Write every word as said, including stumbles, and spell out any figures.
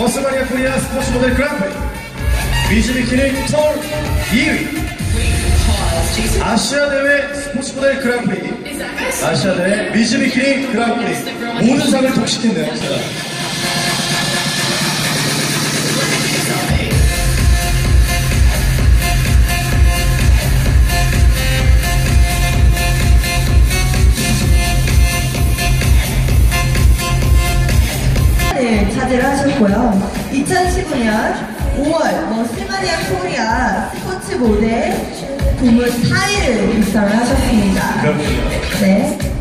머스마니아 코리아 스포츠 모델 그랑프리 미즈비키니 서울 이 위 아시아 대회 스포츠 모델 그랑프리 아시아 대회 미즈비키니 그랑프리 모든 상을 독식했네요. 네, 차지를 하셨고요. 이천십오 년 오월 머스마니아 코리아 스포츠 모델 부문 사 위를 입상을 하셨습니다. 그렇군요. 네.